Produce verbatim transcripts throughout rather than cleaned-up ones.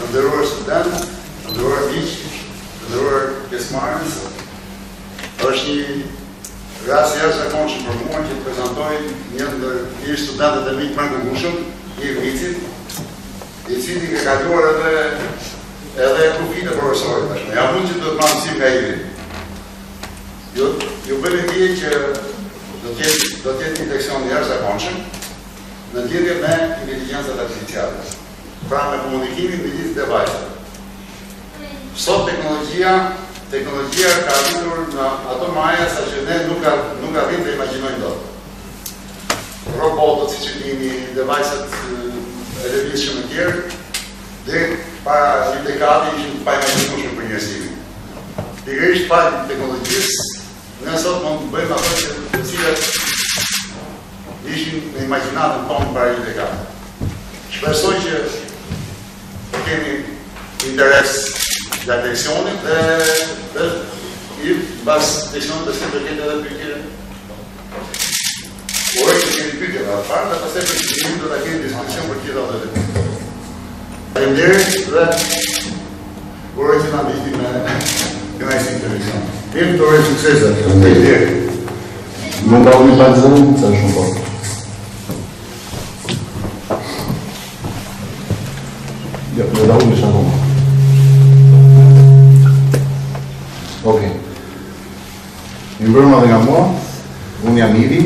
nderuar student, nderuar miq, nderuar pjesëmarrës, është një rast jashtëzakonshëm për mua që të prezantoj një ndër një studentët e mi të mrekullueshëm, i Vicit, i cili ka kaluar edhe edhe kufit e profesorit tashmë. Ja mund që do të marr mësim nga Ivi. Ju ju bëni dije që do të jetë do të jetë një leksion i jashtëzakonshëm në lidhje me inteligjencën artificiale. Pra me komunikimin midis devajsave. Sot teknologjia, teknologjia ka arritur në ato maja sa që ne nuk nuk arrim të imagjinojmë dot. Robotët, siç e dini, devajset e lëvizshëm e tjerë, dhe para një dekade ishin pa imagjinueshëm për njerëzimin. Pikërisht pa teknologjisë, ne sot mund të bëjmë ato që të cilat ishin në imagjinatën tonë para një dekade. Shpresoj që kemi interes nga leksionit dhe dhe i bas leksionit të si përket edhe pyetje. Ore që kemi pyetje dhe parë, dhe pastaj për që do të kemi diskusion për gjitha dhe dhe. Faleminderit dhe ore që na ndiqni me kënaqësi të leksion. Jemi të urojë suksese. Faleminderit. Mund ta unë pak zonë, sa shumë po. Ja, me da unë shumë. Ok. Një mbrëma dhe nga mua, unë jam Ivi.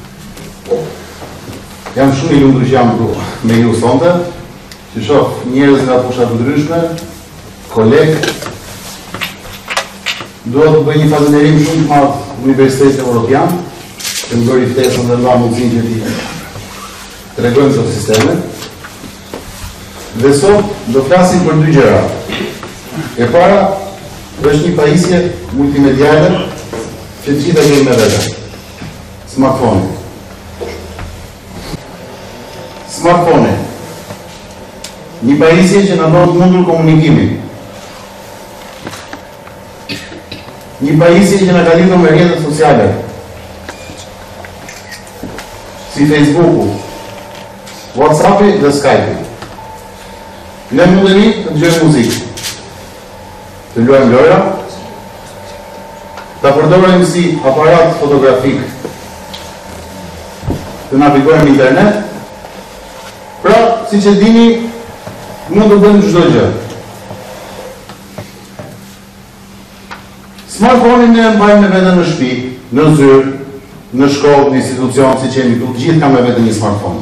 Jam shumë i lumtur që jam këtu me ju sonte, që shoh njerëz nga fusha të ndryshme, kolegë. Dua të bëj një falënderim shumë të madh Universitetit Evropian, që më bëri ftesën dhe nga mundësinë që ti tregojmë këto sisteme. Dhe sot do flasim për dy gjëra. E para është një pajisje multimediale që të gjitha kemi me vete. Smartphone. Smartphone. Një pajisje që na bën të mundur komunikimin. Një pajisje që na ka lidhur me rrjetet sociale. Si Facebooku, WhatsAppi dhe Skype. Ne mundemi të dëgjojmë muzikë, të luajmë lojra, ta përdorim si aparat fotografik, të navigojmë internet. Pra, siç e dini, mund të bëjmë çdo gjë. Smartphone-in ne mbajmë me veten në shtëpi, në zyrë, në shkollë, në institucion, siç jemi këtu, të gjithë kanë me veten një smartphone.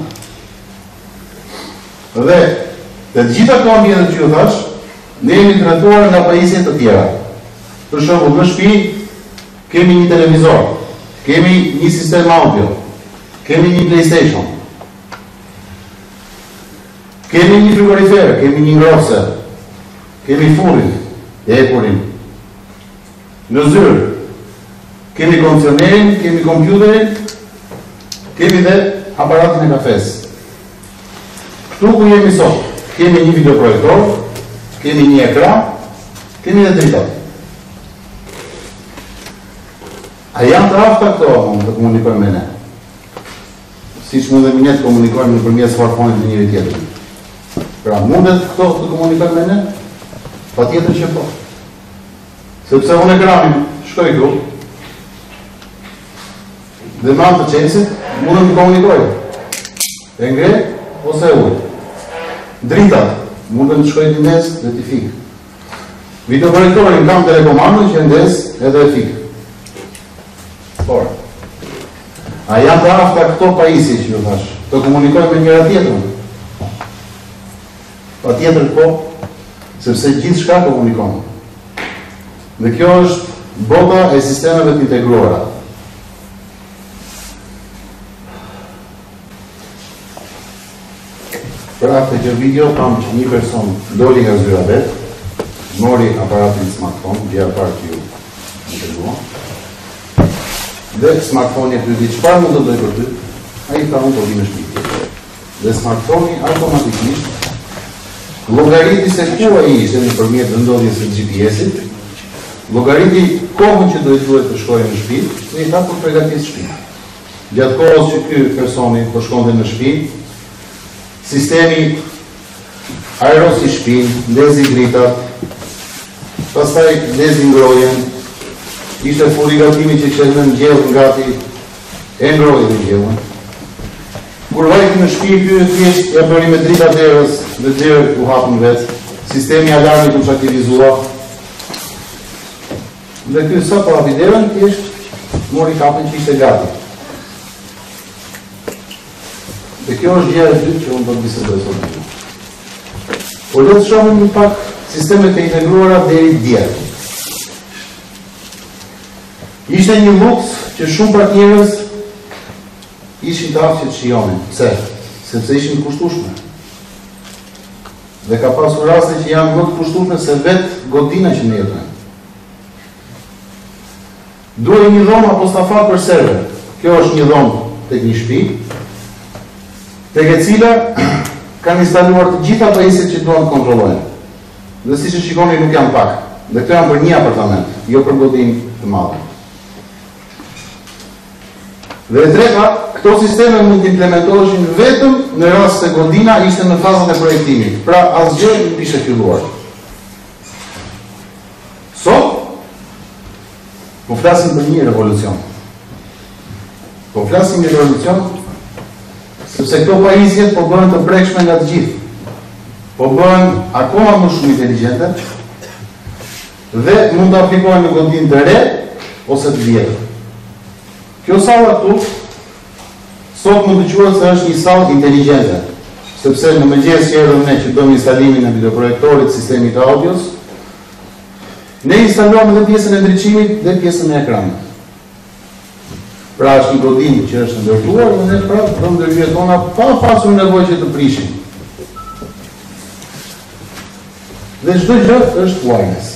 Dhe të gjitha këto ambientet që ju thash, ne jemi trajtuar nga pajisje të tjera. Për shembull, në shtëpi kemi një televizor, kemi një sistem audio, kemi një PlayStation, kemi një frigorifer, kemi një ngrose, kemi furrin, ekurin. Në zyrë kemi kondicionerin, kemi kompjuterin, kemi dhe aparatin e kafes. Këtu ku jemi sot, kemi një videoprojektor, kemi një ekran, kemi dhe dritat. A janë të afta këto mund të komunikojmë me ne? Si që mundemi ne të komunikojmë në përmjet smartphone-it të njëri tjetër. Pra mundet këto të komunikojmë me ne? Pa tjetër që po. Sepse unë ekranin shkoj këtu, dhe me anë të qesit, mundem të komunikojmë. E ngre, ose e ujë. Dritat, mundem të shkoj të ndes dhe t'i fikë. Videoprojektorin kam telekomandën që ndes edhe e fikë. Por, a janë të afta këto pajisje që ju thash, të komunikojmë me njëra tjetërën? Pa tjetër po, sepse gjithë shka komunikojmë. Dhe kjo është bota e sistemeve të integruara. Për aftë kjo video, kam që një person doli nga zyra vetë, mori aparatin smartphone, gjera parë që ju integruan, dhe smartphone-i të di çfarë mund të dojë për ty, a i ka unë të odi në shpiti. Dhe smartphone-i automatikisht llogariti se ku ai ishte nëpërmjet vendodhjes së G P S-it, llogariti kohën që do i duhet të shkojë në shtëpi, dhe i tha për përgatis shtëpi. Gjatë kohës që ky personi po shkonte në shtëpi, sistemi aerosi shpinë, ndezi dritat, pastaj ndezi ngrojen, ishte furigatimi që kështë në gjellë ngati, e ngrojen në gjellën. Kur vajti në shtëpi, ky thjesht ja bëri me drita derës dhe derë u hapën vetë, sistemi alarmit u aktivizua. Dhe ky sa po hapi derën, thjesht mori kapën që ishte gati. Dhe kjo është gjëja e dytë që unë do të bisedoj sot. Po le të shohim një pak sistemet e integruara deri dje. Ishte një luks që shumë partnerës ishin të aftë që të shionin. Pse? Sepse ishin të kushtueshme. Dhe ka pasur raste që janë më të kushtueshme se vetë godina që ne jetojmë. Duhej një dhomë apo stafat për server. Kjo është një dhomë tek një shtëpi, tek e cila kanë instaluar të gjitha pajisjet që duan të kontrollojnë. Dhe siç e shikoni nuk janë pak. Dhe këto janë për një apartament, jo për godinë të madhe. Dhe e treta, këto sisteme mund të implementoheshin vetëm në rast se godina ishte në fazën e projektimit. Pra asgjë nuk ishte filluar. Sot po flasim për një revolucion. Po flasim një revolucion sepse këto pajisjet po bëhen të prekshme nga të gjithë. Po bëhen akoma më shumë inteligjente dhe mund të aplikohen në godinë të re ose të vjetër. Kjo salla këtu sot mund të quhet se është një sallë inteligjente, sepse në mëngjes që erdhëm ne që bëmë instalimin e videoprojektorit, sistemit të audios, ne instaluam edhe pjesën e ndriçimit dhe pjesën e ekranit. Pra është një godinë që është ndërtuar dhe ne prapë do ndërhyjet tona pa pasur nevojë që të prishim. Dhe çdo gjë është wireless.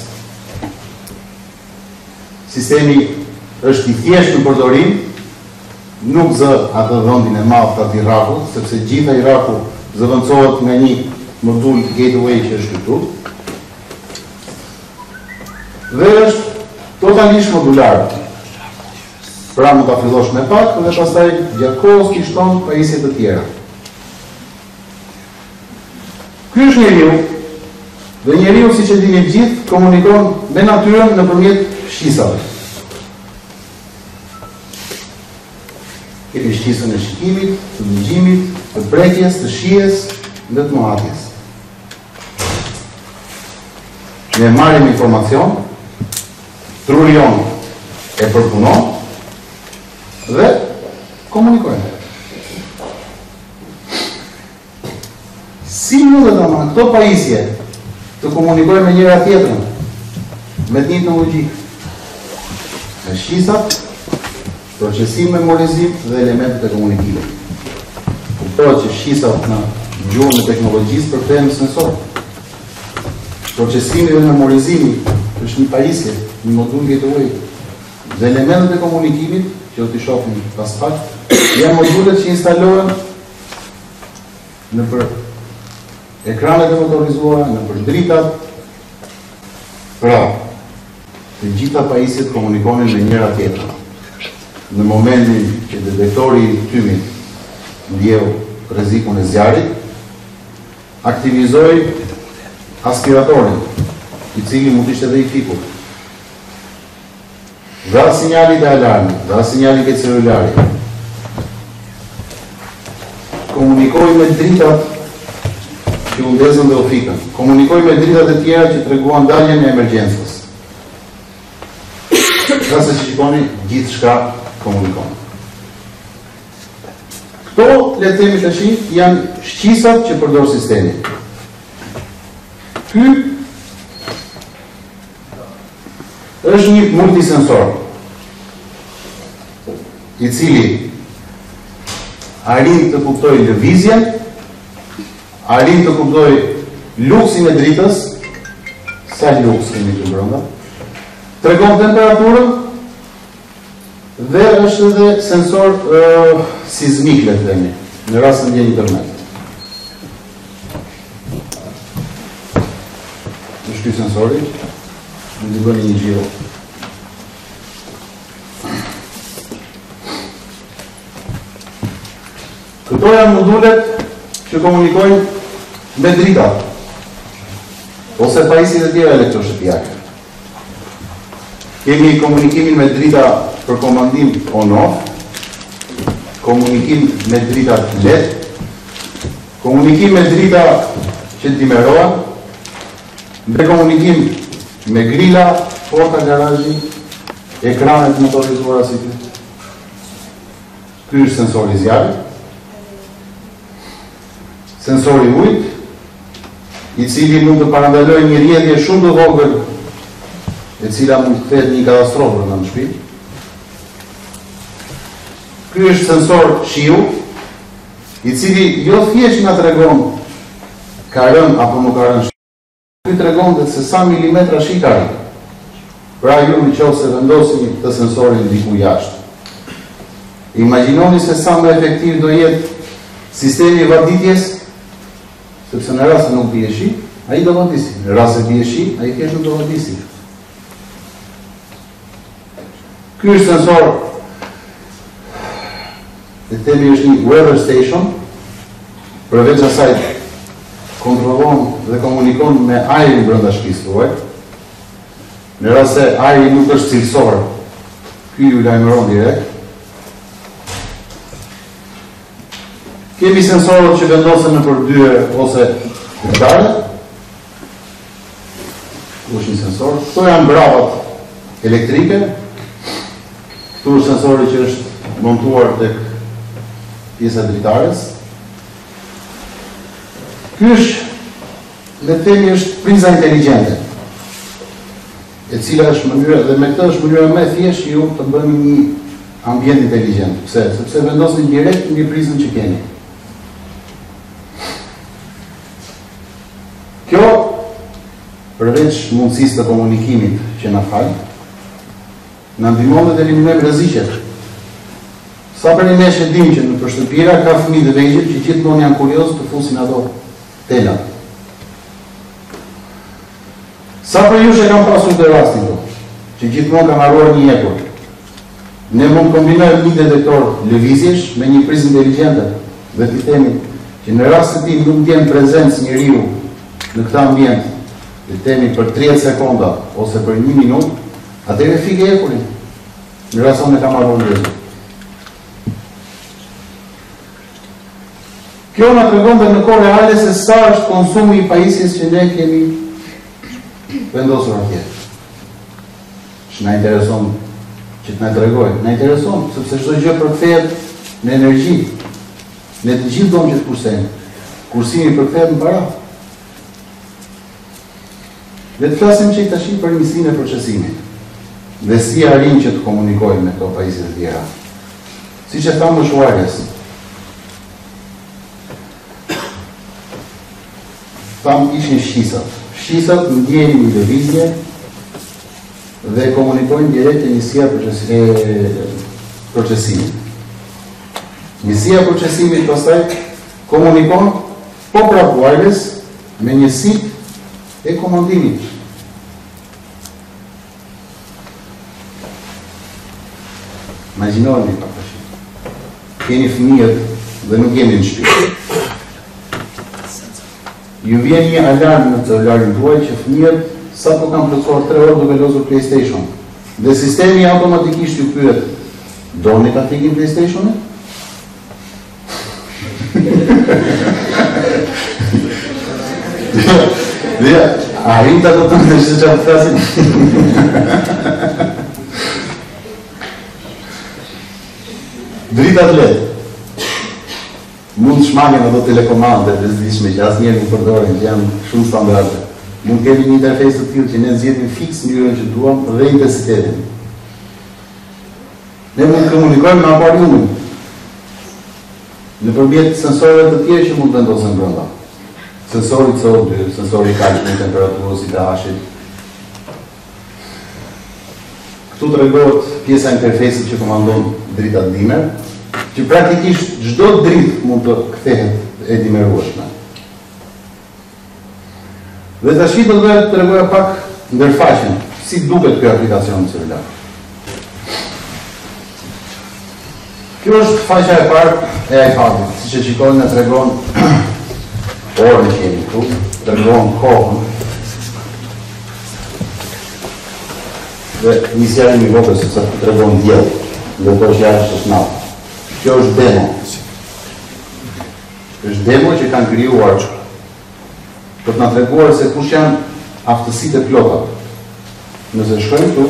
Sistemi është i thjeshtë në përdorim, nuk zë atë dhëndin e madh të atij raku, sepse gjitha i raku zëvendësohet nga një modul gateway që është këtu. Dhe është totalisht modular. Pra mund ta fillosh me pak dhe pastaj gjatë kohës ti shton pajisje të tjera. Ky është njeriu. Dhe njeriu, siç e dini të gjithë, komunikon me natyrën nëpërmjet fshisave. Kemi shqisën e shikimit, të dëgjimit, të prekjes, të shijes dhe të mohatjes. Ne marrim informacion, truri jon e përpunon dhe komunikojnë. Si mundet ama këto pajisje të komunikojnë me njëra tjetrën me të njëjtën logjikë? Me shqisat, procesim, memorizim dhe elementet e komunikimit. Kuptohet që shqisat në gjuhën e teknologjisë përkthehen në sensor. Procesimi dhe memorizimi është një pajisje, një modul gateway. Dhe elementet e komunikimit, që do t'i shohim pas pak, janë modulet që instalohen në për ekranet e motorizuara, në për dritat. Pra, të gjitha pajisjet komunikonin me njëra tjetrën. Në momentin që detektori i tymit ndjeu rrezikun e zjarrit, aktivizoi aspiratorin, i cili mund të ishte edhe i fikur. Dha sinjalit e alarmit, dha sinjalit e celularit. Komunikoi me dritat që u ndezën dhe u fikën. Komunikoi me dritat e tjera që treguan daljen e emergjencës. Ka se që shikoni, gjithë shka komunikon. Këto, le të themi tash, janë shqisat që përdor sistemi. Ky është një multisensor, i cili arrin të kuptoj lëvizjen, arrin të kuptoj luksin e dritës, sa luks kemi të brenda, tregon temperaturën, dhe është edhe sensor uh, sismik, le të themi, në rast se ndjen një tërmet. Është ky sensori, më të bëni një gjiro. Këto janë modulet që komunikojnë me dritat. ose pajisjet e tjera elektroshtëpiake. Kemi komunikimin me drita për komandim on-off, komunikim me drita L E D, komunikim me drita që dimerohen, dhe komunikim me grila, porta garazhi, ekranet motorizuara si ty. Ky është sensori zjarrit, sensori ujit, i cili mund të parandalojë një rrjedhje shumë të vogël, e cila mund të kthehet një katastrofë në shtëpi. Ky është sensor shiu, i cili jo thjesht na tregon ka rënë apo nuk ka rënë shi. Ky tregon se sa milimetra shi ka rënë. Pra ju në qoftë se vendosni këtë sensorin diku jashtë. Imagjinoni se sa më efektiv do jetë sistemi i vaditjes, sepse në rast se nuk bie shi, ai do vadisi. Në rast se bie shi, ai thjesht nuk do vadisi. Ky është sensor, e themi është një weather station, përveç asaj kontrollon dhe komunikon me ajrin brenda shtëpisë tuaj. Në rast se ajri nuk është cilësor, ky ju lajmëron direkt. Kemi sensorët që vendosen në përdyer ose kryetare. Këtu është një sensor. Këto janë bravat elektrike. Këtu është sensori që është montuar tek pjesa dritares. Ky është, le të themi, është priza inteligjente, e cila është mënyra, dhe me këtë është mënyra më e thjeshtë që ju të bëni një ambient inteligjent. Pse? Sepse vendosni direkt mbi prizën që keni. Kjo, përveç mundësisë të komunikimit që na fal, na ndihmon të eliminojmë rreziqet. Sa për një nesh e dim që në shtëpira ka fëmijë të vegjël që gjithmonë janë kurioz të fusin ato tela. Sa për ju që kam pasur të rastin do, që gjithmonë kam harruar një ekur, ne mund kombinojmë një detektor lëvizjesh me një prizë inteligjente dhe t'i themi që në rast se ti nuk ndjen prezencë njeriu në këtë ambient, dhe themi për tridhjetë sekonda ose për një minutë, atëherë fike ekurin. Në rast se ne kam harruar një. Kjo na tregon dhe në kohë reale se sa është konsumi i pajisjes që ne kemi vendosur atje. Që na intereson që të na tregojë. Na intereson, sepse çdo gjë përkthehet në energji. Ne të gjithë domë që të kursejmë. Kursimi përkthehet në para. Le të flasim që i tash për njësinë e procesimit. Dhe si arrim që të komunikojmë me këto pajisje të tjera. Siç e thamë më shkuarës. Tam ishin shqisat. Shqisat ndjeni një lëvizje dhe komunikojnë direkt e njësia procesimit. Njësia procesimit pastaj komunikon po pra wireless me njësit e komandimit. Imagjinoni pak tash. Keni fëmijët dhe nuk jeni në shtëpi. Ju vjen një alarm në celularin tuaj që fëmijët sa po kanë plotësuar tre orë duke lozur PlayStation. Dhe sistemi automatikisht ju pyet, doni ta fikim PlayStation-in? Dhe arrin ta do të më se çfarë flasin. Drita të lehtë. Mund të shmangin ato telekomande të zdishme që asë njerë nuk përdorin, që janë shumë standarde. Mund kemi një interfejs të tillë që ne zgjedhim fiks mënyrën që duam dhe intensitetin. Ne mund të komunikojmë me akvariumin nëpërmjet sensorëve të tjerë që mund të vendosen brenda. Sensori C O dy, sensori kalkut, temperaturës, i pH-it. Këtu tregohet pjesa e interfejsit që komandon drita dimmer, që praktikisht çdo dritë mund të kthehet e dimerueshme. Dhe tash do të tregoj pak ndërfaqjen, si duket ky aplikacion celular. Kjo është faqja e parë e iPad-it, siç e shikoni na tregon orën që jemi këtu, tregon kohën, dhe nisjarin i vogël sepse të tregon diell, ndërkohë që jashtë është natë. Kjo është demo. Është demo që kanë krijuar për të na treguar se kush janë aftësitë e plota. Nëse shkojmë këtu,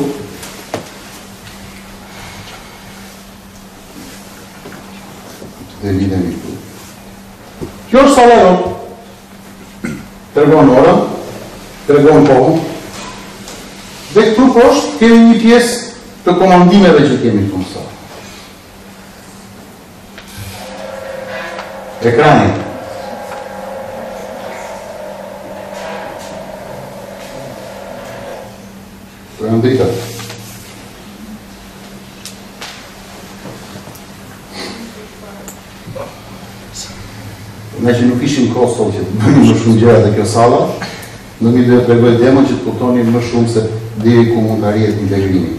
dhe lidhemi këtu. Kjo është sala jote. Tregon orën, tregon kohën. Dhe këtu poshtë kemi një pjesë të komandimeve që kemi këtu në salë. Ekrani. Për janë dritët. Ne që nuk ishim kostol që të bëni më shumë gjëra dhe kjo sala, në mi dhe të regoj demo që të kuptoni më shumë se diri ku mund të arrijet integrimi.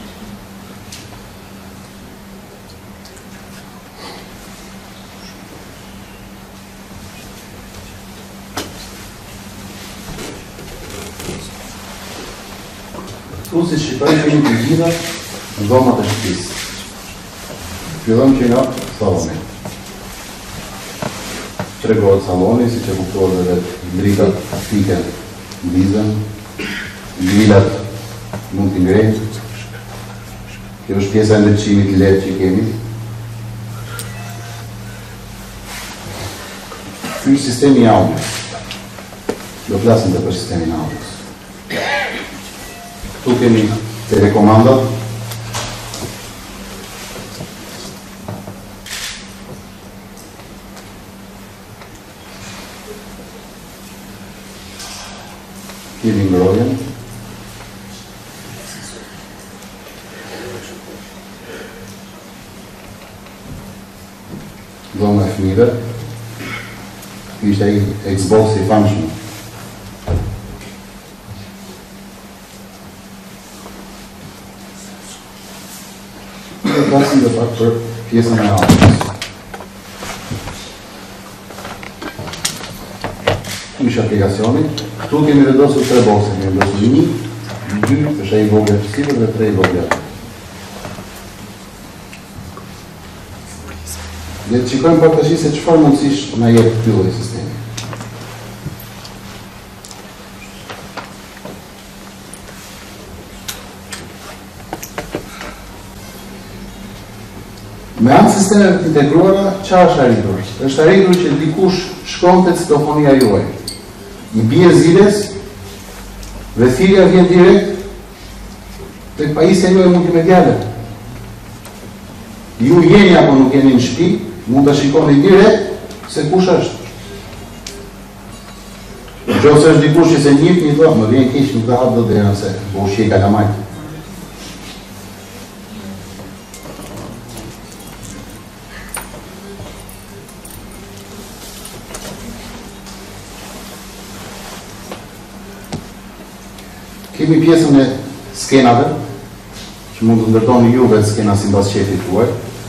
Këtu si shqipaj kemi të gjitha në dhomat e shtëpisë. Fillon që nga saloni. Tregohet saloni, si që kuptohet dhe dritat fiken mbizën, grillat mund t'i ngrejnë. Kjo është pjesa e ndërçimit L E D që kemi. Ky është sistemi i audios. Do flasim dhe për sistemin e audios. Këtu kemi telekomandat. Kemi ngrojen. Dhoma e fëmijëve. Ky ishte ai Xbox i famshëm. Pasim dhe pak për pjesën e audios. Ky është aplikacioni. Këtu kemi vendosur tre bokse, kemi vendosur një, dy, është ai vogël sipër dhe tre vogël. Le të shikojmë pak tash se çfarë mundësish na jep ky lloj sistemi. Me anë sistemeve të integruara, çfarë është arritur? Është arritur që dikush shkon te citofonia juaj. I bie ziles, dhe thirrja vjen direkt tek pajisja juaj multimediale. Ju jeni apo nuk jeni në shtëpi, mund ta shikoni direkt se kush është. Nëse është dikush që se njihni, thonë, më vjen keq, nuk ka hap dot deri nëse po ushqej kalamajt. Kemi pjesën e skenave, që mund të ndërtoni juve skena si mbas qefit tuaj.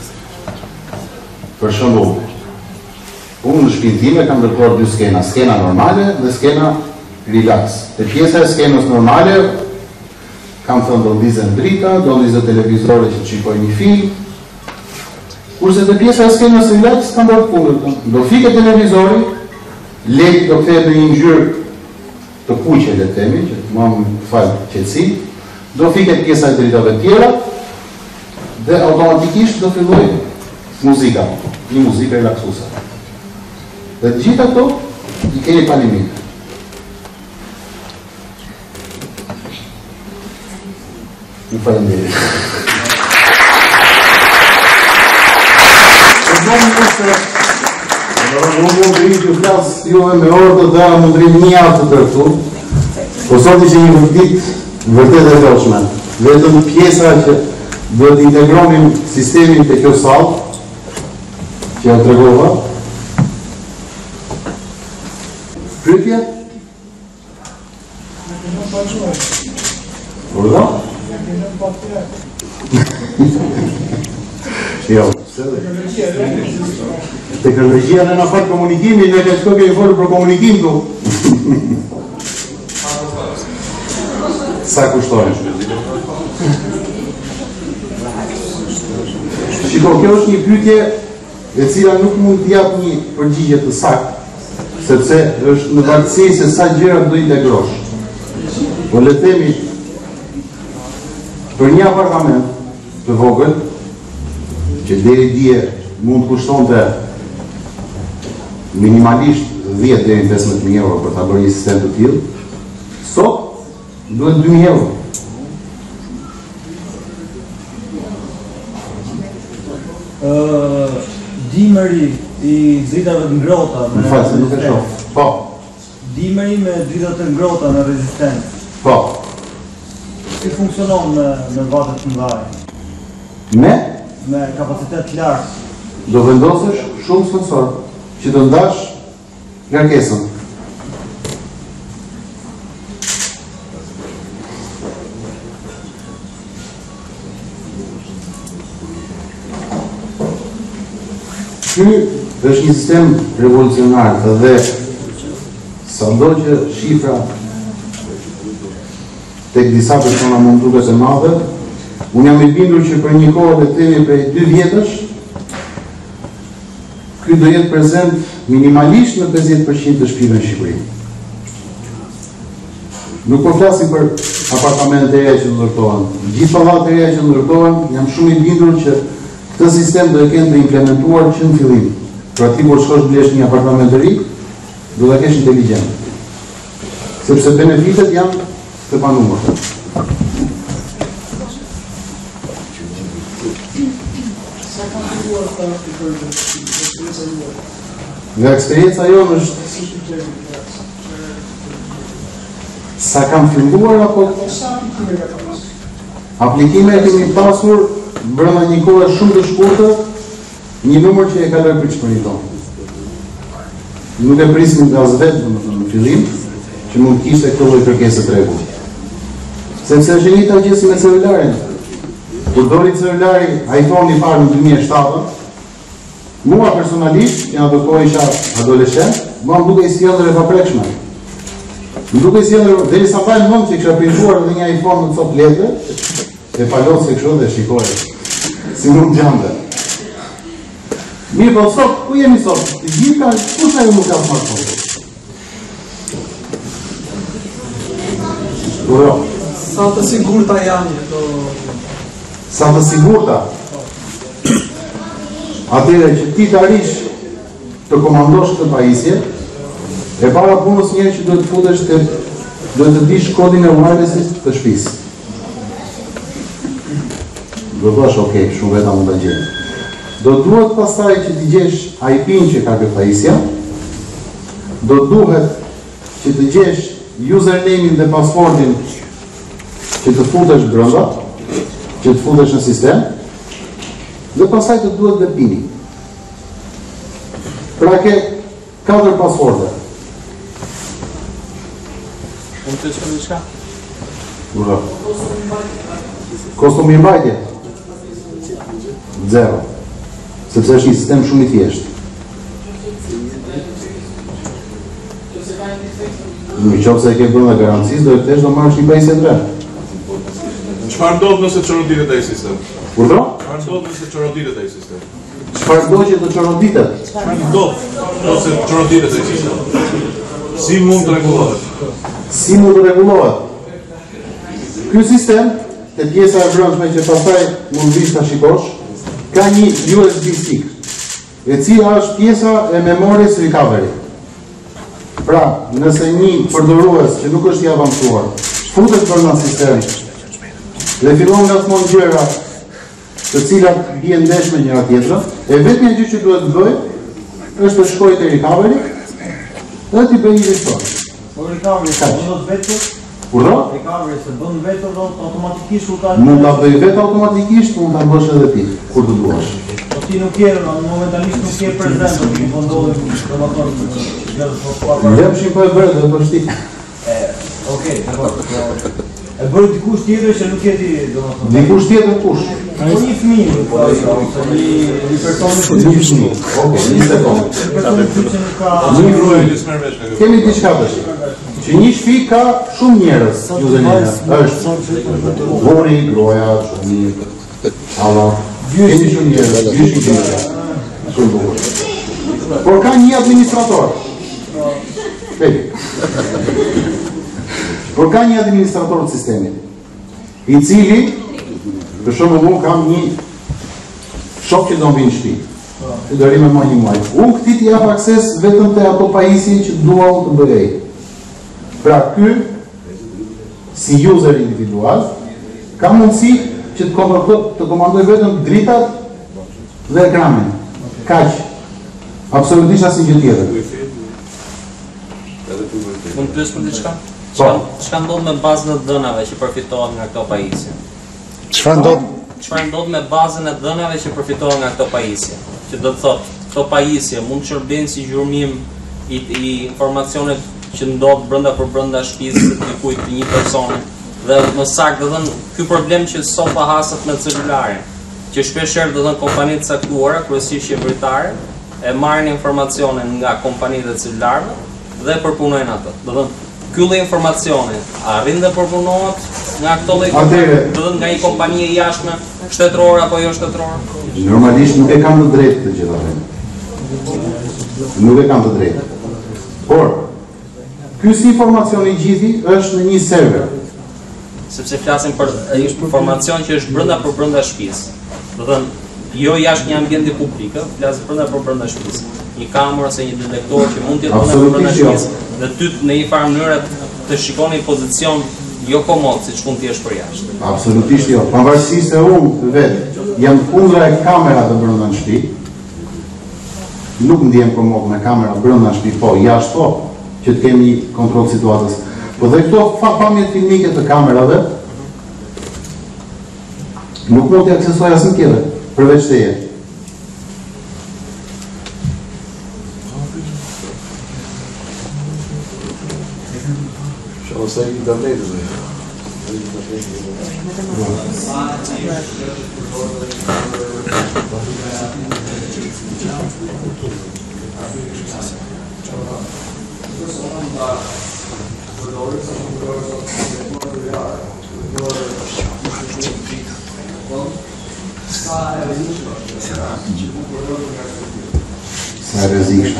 Për shembull, unë në shtëpinë time kam ndërtuar dy skena, skena normale dhe skena relax. Te pjesa e skenës normale, kam thënë do ndizën drita, do ndizën televizore që të shikoj një film, kurse te pjesa e skenës relax, kam bërë kundër. Do fike televizori, leki do kthehet në një ngjyrë të kuqe le të themi, që të mam fal qetësi, do fiket pjesa e dritave tjera dhe automatikisht do filloj muzika, një muzikë relaksuese. Dhe të gjitha këto i keni pa limit. Ju faleminderit. Nuk mund të i që flasë juve me orë të da mundrim një atë të tërtu, po sot ishte një vërdit vërtet e dëshme. Vetëm pjesa që do të integronim sistemin të kjo salë, që ja të regova. Pyetje? Por da? Jo. Teknologjia në në farë komunikimin, në ka qëto kemi forë për komunikim tu. Sa kushtojnë? Shiko, kjo është një pyetje e cila nuk mund të jap një përgjigje të saktë, sepse është në varësi se sa gjëra do integrosh. Po le të themi për një apartament të vogël që deri dje mund të kushtonte minimalisht dhjetë deri në pesëmbëdhjetë mijë euro për ta bërë një sistem të tillë, sot duhet dy mijë euro. Uh, dimëri i dritave të ngrohta me Më falë, se nuk e shoh. Po. Dimëri me drita të ngrohta me rezistencë. Po. Si funksionon me me vate të mëdha? Me Me kapacitet të lartë. do vendosësh shumë sensor që të ndash largesën. Ky është një sistem revolucionar dhe sado që shifra tek disa persona mund duket e madhe, unë jam i bindur që për një kohë le të themi prej dy vjetësh, ky do jetë prezent minimalisht në pesëdhjetë përqind të shtëpive në Shqipëri. Nuk po flasim për apartamentet e reja që ndërtohen. Gjithë pallatet e reja që ndërtohen, jam shumë i bindur që këtë sistem do e kenë të implementuar që në fillim. Pra ti kur shkosh blesh një apartament të ri, do ta kesh inteligjent. Sepse benefitet janë të panumër. Nga eksperienca jonë është sa kam filluar apo aplikime kemi pasur brenda një kohe shumë të shkurtër, një numër që e ka lërë pritshmërinë tonë. Nuk e prisnim nga vetë, domethënë në fillim, që mund të kishte këtë lloj kërkese të rregullt. Sepse është e njëjta gjë si me celularin. Kur doli celulari iPhone i parë në dy mijë e shtatë, mua personalisht, që ato kohë isha adoleshent, mua më duke i sjellë e paprekshme. Më duke i sjellë derisa mbaj mend që kisha printuar edhe një iPhone në copë letre, e palot se kështu dhe shikoj. Si nuk gjande. Mirë, po sot, ku jemi sot? Të gjithë ka, kush na ju nuk ka smartphone? Uro. Sa të sigurta janë këto? Sa të sigurta? Atyre që ti të arish të komandosh këtë pajisje, e para punës njerë që duhet të futesh të duhet të dish kodin e wirelessit të shtëpisë. Do të thuash, ok, shumë veta mund ta gjej. Do duhet pastaj që t'i gjesh I P-n që ka këtë pajisja, do duhet që të gjesh username-in dhe passwordin që të futesh brenda, që të futesh në sistem, dhe pastaj të duhet dhe pini. Pra ke katër passworde. Mund të shkojë diçka? Ura. Kosto mirëmbajtje? Zero. Sepse është një sistem shumë i thjeshtë. Në qoftë se e ke brenda garancisë, do të kesh do marrësh një pajisje të re. Çfarë ndodh nëse çoroditet ai sistem? Urdhro? Çfarë ndodh nëse çoroditet ai sistem? Çfarë do që të çoroditet? Çfarë ndodh nëse çoroditet ai sistem? Si mund të rregullohet? Si mund të rregullohet? Ky sistem, te pjesa e brendshme që pastaj mund vish ta shikosh, ka një U S B stick, e cila është pjesa e memories recovery. Pra, nëse një përdorues që nuk është i avancuar, futet brenda sistemit dhe fillon nga smon gjëra të cilat bien ndesh me njëra tjetrën, e vetmja gjë që duhet të bëj është të shkojë te recovery dhe t'i bëjë një restore. Po recovery ka do të vetë, Urdhro? recovery se bën vetë do automatikisht kur ka. Mund ta bëj vetë automatikisht, mund ta bësh edhe ti kur të duash. Po ti nuk je, momentalisht nuk je prezent, do të ndodhë domethënë. Lepshin po e bërë dhe po shti. Okej, dakor. E bërë dikush tjetër që nuk je ti, domethënë. Dikush tjetër kush? Po një fëmijë, po një një person që Një fëmijë. Okej, një sekond. person që nuk ka. Një gruaj që s'merr vesh me këtë. Kemi diçka tash. Që një shtëpi ka shumë njerëz, ju zënia. Është vori, groja, fëmijë. Allah. Keni shumë njerëz, gjyshi gjyshi. Shumë bukur. Por ka një administrator. Peki. Por ka një administrator të sistemit, i cili, për shumë mu kam një shok që do mbi në shtëpi. Të dëri me më një muaj. Unë këti t'i jap akses vetëm të ato pajisje që dua unë të bërej. Pra ky, si user individual, ka mundësi që të komandoj, të komandoj vetëm dritat dhe ekranin. Kaq. Absolutisht asnjë gjë tjetër. Mund të pyes për diçka? Po. Çka ndodh me bazën e dhënave që përfitohen nga këto pajisje? Çfarë ndodh? Çfarë ndodh me bazën e dhënave që përfitohen nga këto pajisje? Që do të thotë, këto pajisje mund të shërbejnë si gjurmim i, i informacionet që ndodh brenda për brenda shtëpisë të dikujt të një personi. Dhe më saktë do thënë, ky problem që sot haset me celularin, që shpeshherë do thënë kompanitë të caktuara, kryesisht qeveritare, e marrin informacionin nga kompanitë e celularëve dhe përpunojnë atë. Do thënë, ky lloj informacioni arrin dhe përpunohet nga këto lloj kompanie, do thënë nga një kompani e jashtme, shtetërore apo jo shtetërore? Normalisht nuk e kam të drejtë të gjitha këto. Nuk e kam të drejtë. Por ky si informacioni i gjithi është në një server. Sepse flasim për informacion që është brenda për brenda shtëpisë. Do thënë, jo jashtë një ambienti publik, flas brenda për brenda shtëpisë. Një kamerë ose një detektor që mund të jetë brenda për brenda shtëpisë dhe ty në një farë mënyrë të shikoni pozicion jo komod siç mund të jesh për jashtë. Absolutisht jo. Pavarësisht se unë vetë jam kundra e kamerave brenda në shtëpi, nuk ndihem komod me kamera brenda në shtëpi, po jashtë po, që të kemi kontroll situatës. Po dhe këto pamjet filmike të kamerave nuk mund të aksesoj asnjë tjetër përveç teje. Ose internetit dhe. Sa e rrezikshme.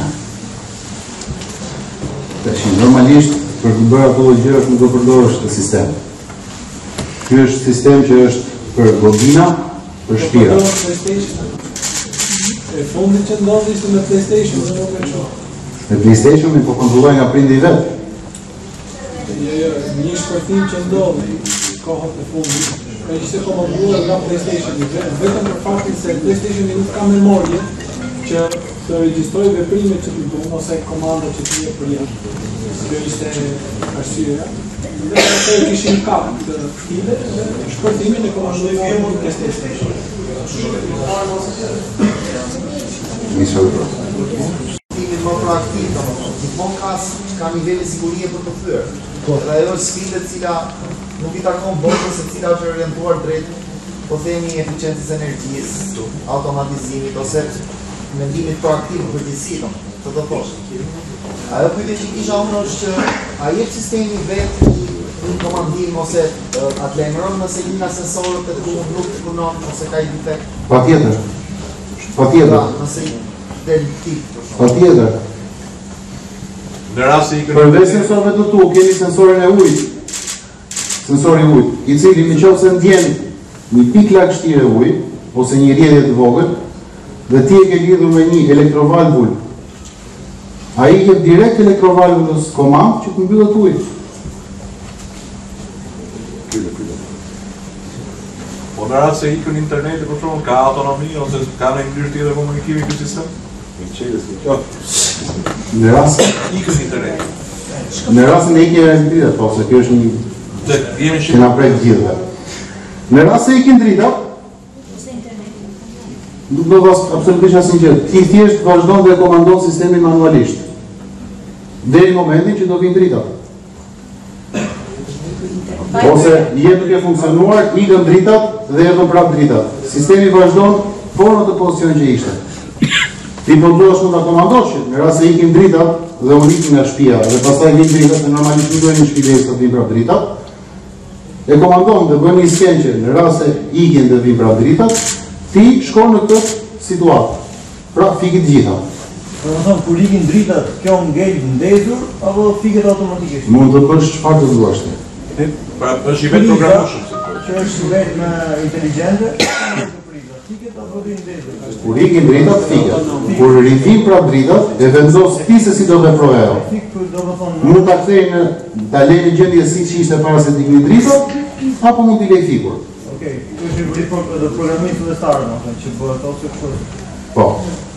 Tash normalisht për të bërë ato gjë është nuk do përdorësh të sistem. Ky është sistem që është për godina, për shtëpira. E fundit që ndodhi ishte me PlayStation dhe nuk e shoh. Me PlayStation po kontrolloj nga prindi i vet. Jo, jo, një shpërthim që ndodhi kohët e fundit, ka ishte komanduar nga PlayStation, vetëm për faktin se PlayStation nuk ka memorie që të regjistroj veprimet që ti bën ose komanda që ti jep për jashtë. Kjo ishte arsyeja. Dhe ato e kishin kapë të stile dhe shpërtimin e komanduar nga PlayStation. Nisë Timin më proaktiv, gjithmonë ka ka nivele sigurie për të thyer. Dhe ajo është sfidë e cila nuk i takon botës, e cila është orientuar drejt, po themi, eficiencës energjisë, automatizimit ose mendimit proaktiv në përgjithësi, të të thosh. Ajo pyetje që kisha unë është që a jep sistemi vetë një komandim ose atë lajmëron nëse një nga sensorët e tuaj nuk punon ose ka një defekt. Patjetër. Patjetër. Nëse del tip. Patjetër. Në rast se i kërkon Përveç sensorëve të tu, kemi sensorin e ujit. Sensori i ujit, i cili nëse ndjen një pikë lagështire uji ose një rrjedhje të vogël dhe ti e ke lidhur me një elektrovalvull, ai jep direkt elektrovalvullës komandë që të mbyllet uji. Po në rast se ikën interneti për shkakun ka autonomi ose ka në mënyrë tjetër komunikimi ky sistem? Në rast ikën interneti. Në rastin e ikjes së dritat, po se kjo është një Dhe jemi që na prek gjithëve. Në rast se ikin dritat, nuk do vas absolutisht asnjë gjë. Ti thjesht vazhdon dhe komandon sistemin manualisht. Deri në momentin që do vinë dritat. Ose jetë duke funksionuar, ikën dritat dhe erdhën prapë dritat. Sistemi vazhdon por në të pozicion që ishte. Ti po duhesh mund ta komandosh që në rast se ikin dritat dhe unë ikim nga shtëpia dhe pastaj vin dritat, se normalisht nuk do një shtëpi derisa të vinë prapë dritat. E komandon dhe bën një skenë që në rast se ikin dhe vinë prapë dritat, Ti shkon në këtë situatë. Pra fikit gjitha. Do të thonë kur ikin dritat, kjo ngel ndezur apo fiket automatikisht? Mund të bësh çfarë të duash ti. Pra është i vetë programueshëm. Që është vetë me inteligjente, fiket apo do ndezur? Kur ikin dritat, fiket. Kur rivin pra dritat, e vendos ti se si do veprojë ajo. Fik do të thonë Mund ta kthej në ta lejë në gjendje siç ishte para se të iknin dritat, apo mund t'i lej fikur. Okej, kjo është një për programim fillestar, domethënë që bëhet ose kështu. Po.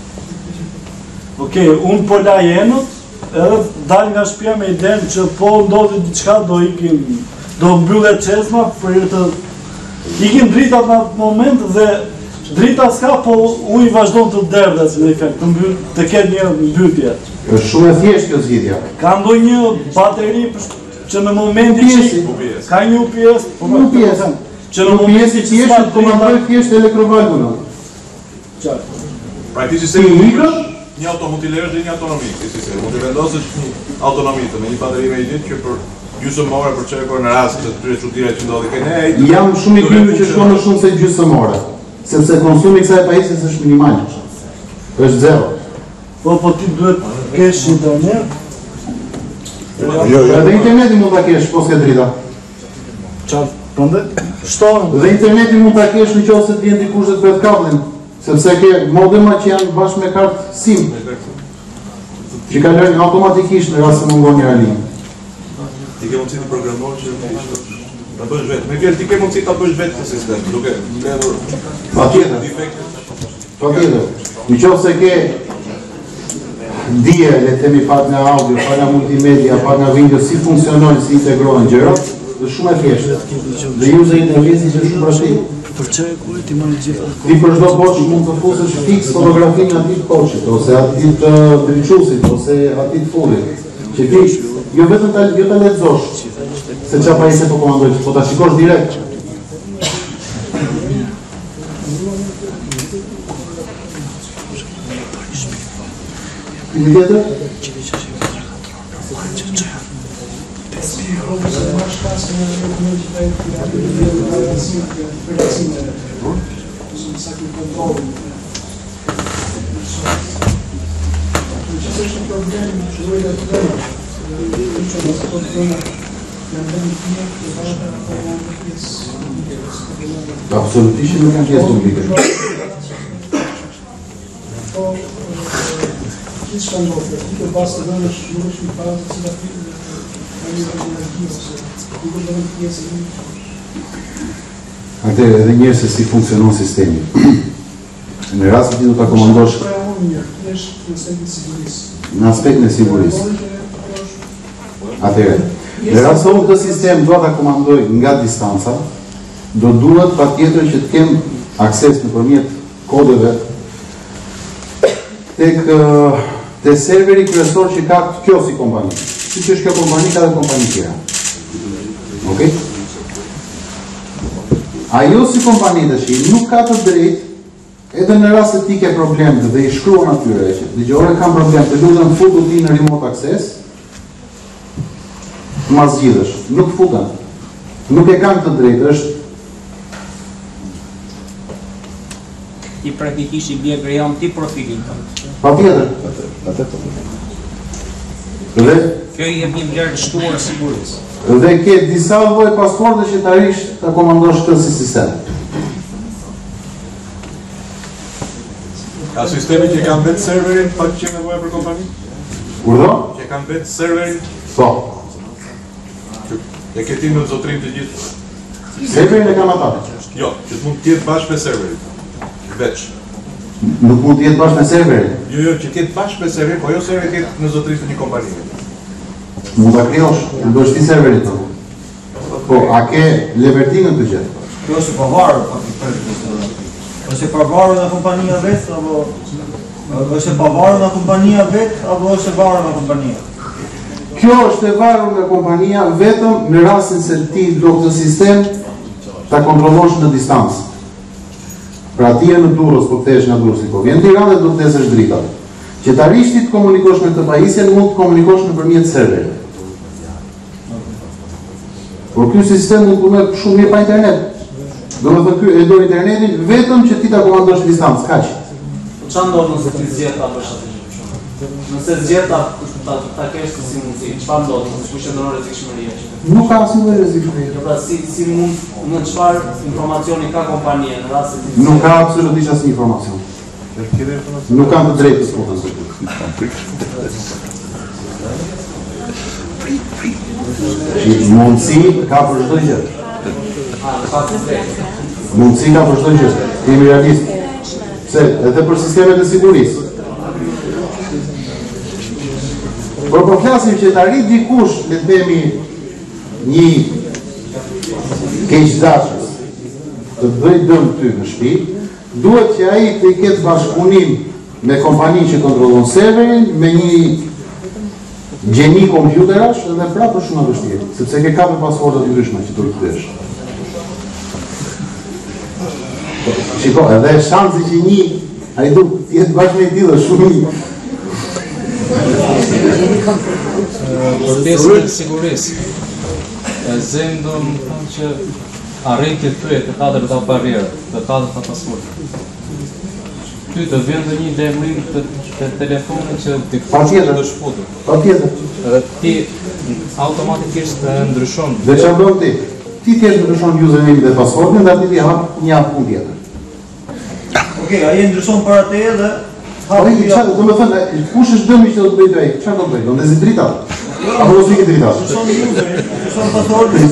Okej, unë po la jenut, edhe dal nga shtëpia me idenë që po ndodhi diçka do ikim, do mbyllet çezma për të ikim dritat në atë moment dhe drita s'ka, po uji vazhdon të derdhet, si më thënë, të mbyll, të ketë një mbyllje. Është shumë e thjeshtë kjo zgjidhja. Ka ndonjë bateri për- që në momentin që ka një U P S, po U P S. që në momentin që thjesht të komandoj thjesht elektrovalvulën. qartë. Pra ti sistemi ikën, një automutilerësh dhe një autonomik, si sistemi. Mund të vendosësh një autonomi të me një bateri me një ditë që për gjysmëore për çfarë në rast të këtyre çuditërave që ndodhin ke ne. Jam shumë i bindur që shkon në shumë se gjysmëore, sepse konsumi i kësaj pajisjes është minimal. Është zero. Po, po ti duhet kesh internet, Jo, edhe interneti mund ta kesh, po s'ke drita. qartë, prandaj shtohen. Dhe interneti mund ta kesh në qoftë se të vjen dikush të pret kabllin, sepse ke modema që janë bashkë me kartë SIM, që ka lënë automatikisht në rast se mungon një linjë. Ti ke mundësi të programosh që ta bësh vetë. Me kjo ti ke mundësi ta bësh vetë këtë sistem, duke mbledhur Patjetër. defekte. Patjetër. Në qoftë se ke dije, le të themi pak nga audio, pak nga multimedia, pak nga video, si funksionojnë, si integrohen gjërat, është shumë e thjeshtë. Dhe user interface është shumë praktik. Për çfarë kur ti marr gjithë ato? Ti për çdo bosh mund të fusësh fiks fotografinë aty të koçit, ose aty të dritçusit, ose aty të fullit. Që ti jo vetëm ta jo ta lexosh, se çfarë pajisje po komandoj, po ta shikosh direkt. Një tjetër? Absolutisht nuk kanë pjesë publike. Gjithë shka ndodhë, ti ke basë të dënë është nuk është një fazë të cilat të një energi ose nuk është dhe në pjesë e një. Atëherë edhe njërë se si funksionon sistemi. Në rast se ti do ta komandosh Shpreja unë mirë, ti është në aspektin e sigurisë. në aspektin e sigurisë. Atëherë, në rast se unë këtë sistem do ta komandoj nga distanca, do duhet patjetër që të kem akses nëpërmjet kodeve tek te serveri kryesor që ka kjo si kompani. Siç është kjo kompani ka dhe kompani tjera. Okej? Ajo si kompani tash nuk ka të drejtë edhe në rast se ti ke problem dhe i shkruan atyre që dëgjore kam problem, të lutem futu ti në remote access, ma zgjidhësh, nuk futen. Nuk e kanë të drejtë, është Ti praktikisht i bie krijon ti profilin tënd. patjetër. Dhe Kjo i jep një vlerë të shtuar sigurisë. dhe ke disa lloje pasporte që ta rish ta komandosh këtë si sistem. Ka sistemi që kanë vetë serverin, pa që nevojë për kompani? Urdhë? Që kanë vetë serverin, Po. e ke ti në zotrim të gjithë. Serverin e kam ata. Jo, që të mund të jetë bashkë me serverin. Veç. Nuk mund të jetë bashkë me serverin. Jo, jo, që të jetë bashkë me serverin, po jo serveri të jetë në zotrim të një kompanie. Mund ta krijosh, të bësh ti serverin tonë. Po, a ke levertinën të gjithë? Kjo është e pavarur faktikisht. Është e pavarur nga kompania vetë apo është e pavarur nga kompania vetë apo është e pavarur nga kompania? Kjo është e varur nga kompania vetëm në rastin se ti do këtë sistem ta kontrollosh në distancë. Pra ti je në Durrës, po kthehesh nga Durrësi, po vjen në Tiranë dhe do të nesësh dritat. Që ta rish ti të komunikosh me këtë pajisje, mund të komunikosh nëpërmjet serverit. Por ky sistem mund të punon shumë mirë pa internet. Do me thënë ky e do internetin vetëm që ti ta komandosh në distancë, kaq. Qa ndodh nëse ti zgjedh ta bësh atë gjë? Nëse zgjedh ta ta ta kesh të si mundësi, çfarë ndodh? Nëse kush e ndron rrezikshmëria? Nuk ka asnjë rrezikshmëri. Pra si si mund në çfarë informacioni ka kompania në rast se ti Nuk ka absolutisht asnjë informacion. Nuk kanë të drejtë të thotë. Mundësi ka për çdo gjë. Mundësi ka për çdo gjë. Kemi realist. Pse? Edhe për sistemet e sigurisë. Por po flasim që të arrit dikush, le të themi, një keqdashës të bëj dëm ty në shtëpi, duhet që ai të ketë bashkëpunim me kompaninë që kontrollon serverin, me një gjeni kompjuterash dhe prapë është shumë e vështirë, sepse ke kape pasporta të ndryshme që duhet të kthesh. Shiko, edhe shansi që një ai duhet të jetë bashkë me ti dhe shumë një. Për pjesën e sigurisë, Zem do më thonë që arritje të e të katër të barrierë, të katër të pasurë. Ty të vjen dhe një lemrim të, të telefonit që të Patjetër. të shputur. Patjetër. Dhe ti automatikisht të ndryshon. Dhe çfarë bën ti? Ti thjesht ndryshon username dhe pasportin dhe aty ti hap një hap punë tjetër. Okej, ai e ndryshon para teje dhe Po ai çfarë do të thonë, kush është dëmi që do të bëjë ai? Çfarë do të bëjë? Do të ndezë drita? Apo do të ikë drita? ndryshon userin, ndryshon pasportin.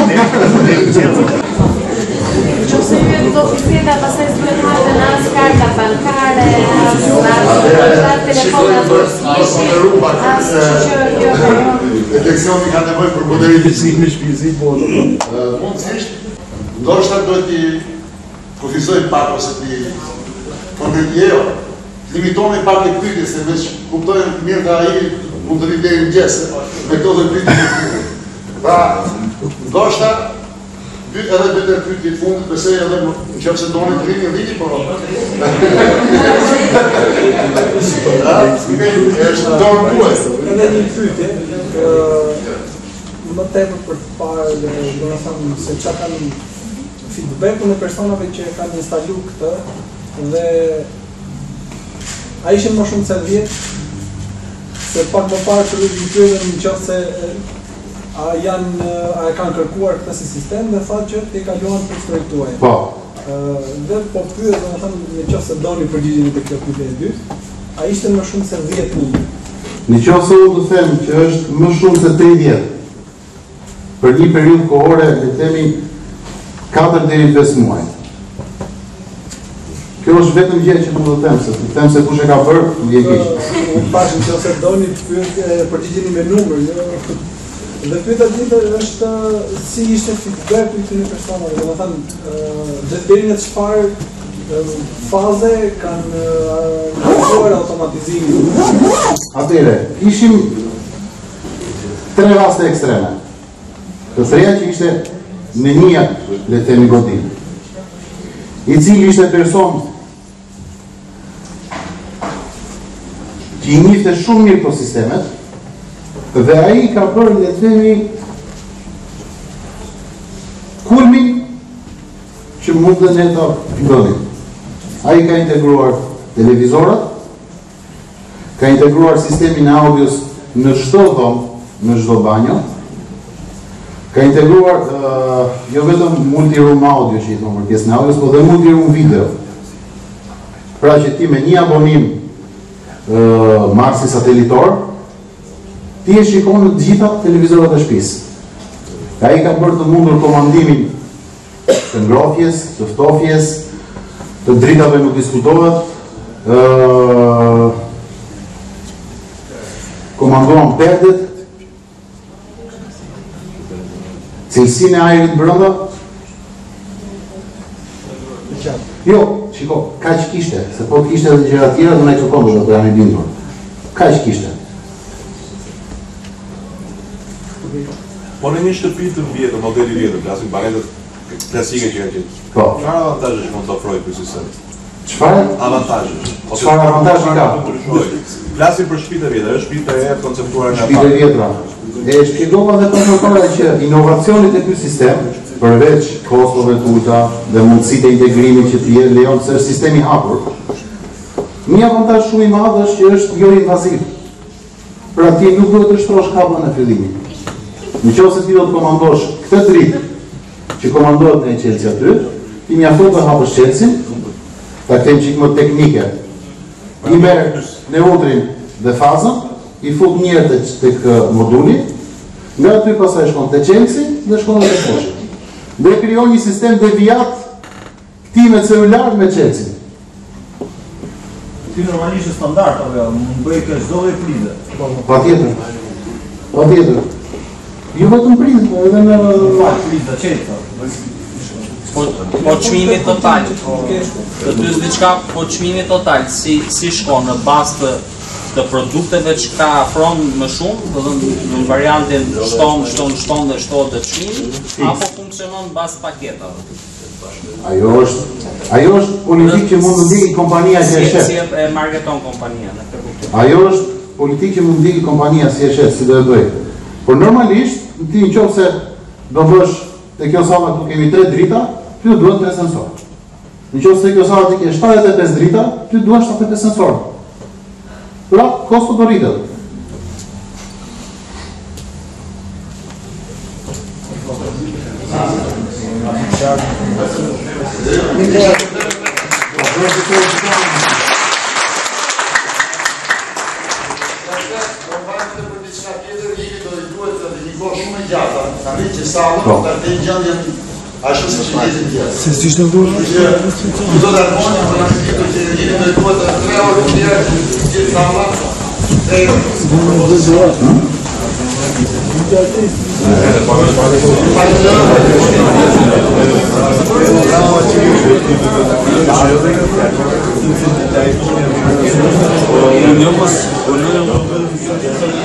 Nëse ju do të thjeta pastaj duhet hapen as karta bankare, as telefona dorësisht, as që jo Eleksioni ka nevojë për modernizim me shpirtësi, po mundësisht ndoshta duhet të kufizoj pak ose ti po në jo. Limitoni pak e pyetje se veç kuptojnë mirë nga ai mund të vi deri në gjesë me këto dhe pyetje. Pra, ndoshta dy edhe dy të pyetje të fundit, besoj edhe nëse doni të vini vini, po. Është dorë tuaj. Edhe një pyetje, më tepër për të parë, domethënë se çka kanë feedbackun e personave që kanë instalu këtë dhe a ishin më shumë se dhjetë, se pak më parë që rrëgjë në pyetën në qoftë se a janë, a e kanë kërkuar këtë si sistem dhe tha që t'i kaluan për projektuaj. Po. Dhe po pyet, domethënë në qoftë se doni përgjigjen e kjo pyetje e dytë, a ishte më shumë se dhjetë mijë? Në qoftë se unë të them që është më shumë se tridhjetë për një periudhë kohore, le të themi katër deri në pesë muaj. Kjo është vetëm gjë që mund të them, se të them se kush e ka bërë, nuk e keq. Unë pashim që ose doni të pyet përgjigjeni me numër, jo. Dhe pyeta tjetër është si ishte feedbacku i këtyre personave, domethënë deri në çfarë faze kanë realizuar automatizimin. Atëre, ishim tre raste ekstreme. Të treja që ishte me një, le të themi godin, i cili ishte person që i njifte shumë mirë për sistemet, dhe ai ka bërë, le të themi, kulmin që mund të ne të bënim. Ai ka integruar televizorat, ka integruar sistemin e audios në çdo dhomë, në çdo banjo, ka integruar uh, jo vetëm multi-room audio që i thonë për pjesën e audios, po dhe multi-room video. Pra që ti me një abonim uh, marsi satelitor, ti e shikon në gjitha televizorat e shtëpisë. Ai ka bërë të mundur komandimin të ngrohjes, të ftofjes, të dritave nuk diskutohet, uh, komandohen perdet, cilësinë e ajrit brenda. Jo, shiko, kaq kishte, se po kishte edhe gjëra tjera, do na kërkon do të jam i bindur. Kaq kishte. Po në një shtëpi të vjetër, modeli vjetër, flasim panelet klasike që ka qenë. Po. Çfarë avantazhesh mund të ofrojë ky sistem? Çfarë avantazhesh? Çfarë avantazhi ka? Flasim për shtëpitë e vjetra, është shtëpi e reja konceptuar nga shtëpitë e vjetra. E shpjegova dhe konsultora që inovacionit e ky sistem përveç kostove të ulta dhe mundësitë e integrimit që t'i lejon se është sistemi hapur, një avantazh shumë i madh është që është jo invaziv. Pra ti nuk duhet të shtrosh kapën e fillimit. Në qoftë se ti do të komandosh këtë dritë që komandohet në Chelsea aty, ti mjafton të hapësh Chelsea, ta kem çik më teknike. I merr neutrin dhe fazën, i fut njërë tek moduli, nga aty pasaj shkon te Chelsea dhe shkon te poshtë. Dhe krijon një sistem devijat këtij me celular me Chelsea. Ti normalisht është standard, apo mund bëj kjo çdo lloj prize. Patjetër. Patjetër. Jo vetëm prize, po edhe në prize çelta. Po po çmimi total. Të dy diçka po çmimi total, si si shkon në bazë të të produkteve që ka afron më shumë, do të thënë në variantin shton, shton, shton dhe shtohet të çmimi, apo funksionon në bazë paketave. Ajo është, ajo është politikë që mund të ndihë kompania që e shef. Si e marketon kompania në këtë kuptim. Ajo është politikë që mund të ndihë kompania si e shef, si do e bëj. Por normalisht, ti në qoftë se do bësh te kjo salla ku kemi tre drita, ty duhet tre sensor. Në qoftë se kjo salla ti ke shtatëdhjetë e pesë drita, ty duhet shtatëdhjetë e pesë sensor. Pra, kosto do rritet. Ashtu si që njëzit tjerë. Se si shtë ndurë? Që do të armoni, për në këtë që njëri në duhet të tre orë të tjerë, gjithë salla, dhe... Së në dhe duhet, në? Në një pas, në një pas,